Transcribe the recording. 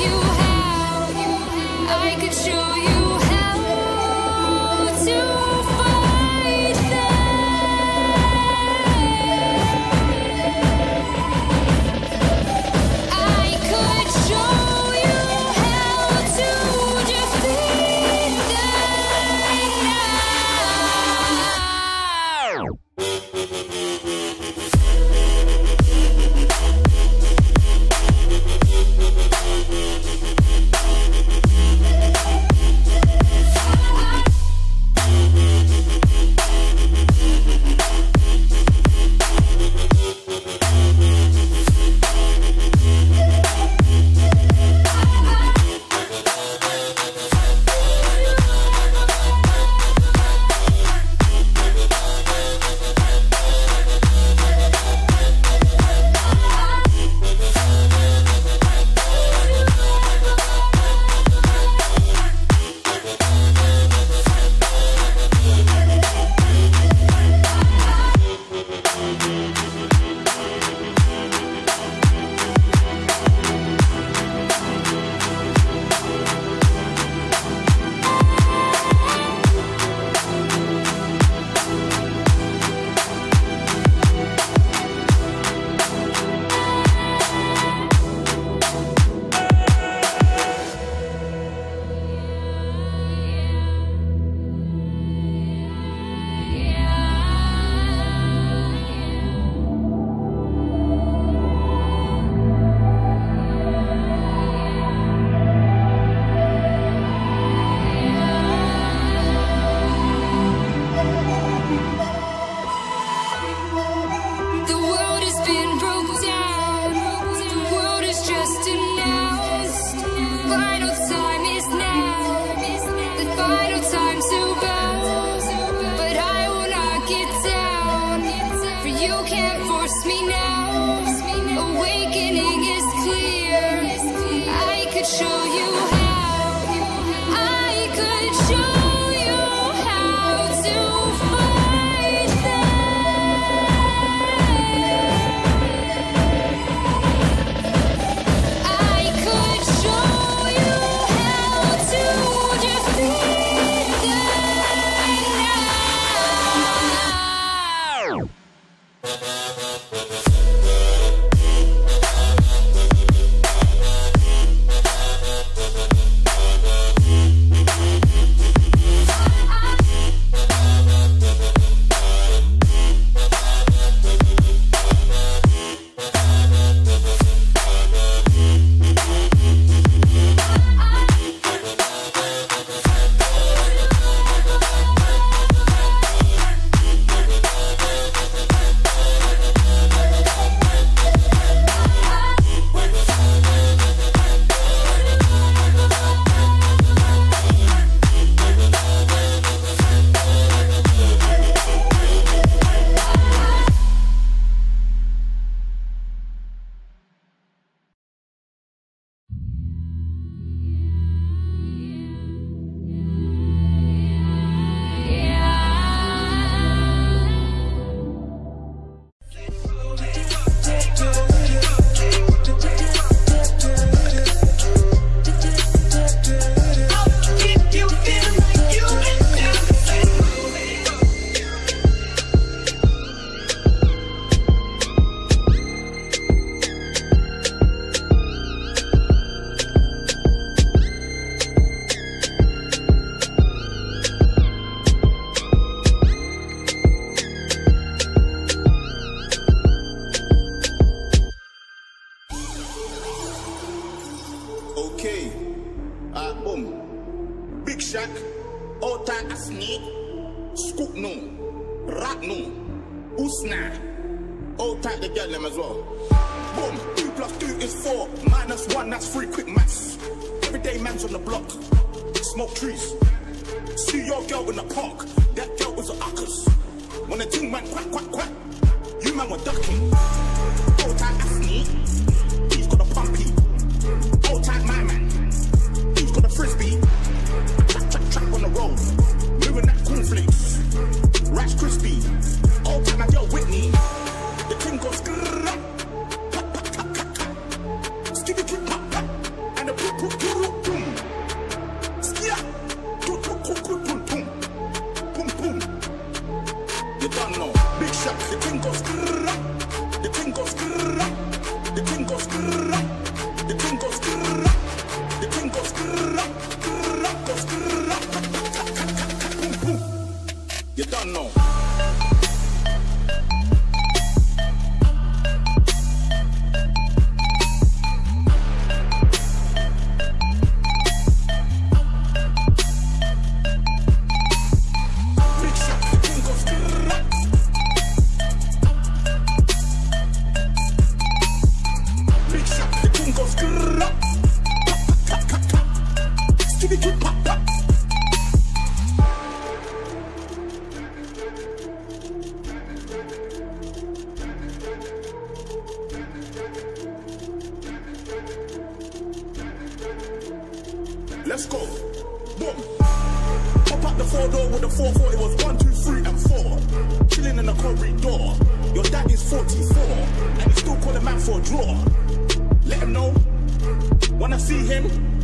you how. I could show you how to fight them. I could show you how to defeat them now. The world has been broke down. The world is just announced. Final time is now. The final time to bow. But I will not get down. For you can't force me now. Awakening is clear. I could show you how. I could show you how to fight them. I could show you how to defeat them now. Okay, boom. Big Shack, Ota Asni, Scoop no, Rat no, Usna. Ota the girl them as well. Boom, 2 + 2 is 4, -1, that's 3 quick maths. Everyday man's on the block, smoke trees. See your girl in the park, that girl was a uckers. When the team went quack, quack, quack, you man were ducking. Ota Asni, he's got a pumpy. Old type my man, he's got a frisbee. Trap, trap, trap on the road, moving that cornflakes. Rice crispy, old type my girl Whitney. The thing goes grrrr, pop, pop, pop, pop, pop. Skibby, pop, pop, and the You don't know. Big shot, the thing goes grrrr. The thing goes grrrr. The thing goes grrrr. The thing goes grrrr. The thing goes grrrr. Grrrr goes grrrr. Boom, boom. You don't know. Let's go. Boom. Pop out the 4-door with the 4-4. It was 1, 2, 3, and 4. Chilling in the corridor. Your dad is 44, and you still call a man for a draw. Let him know. Wanna see him?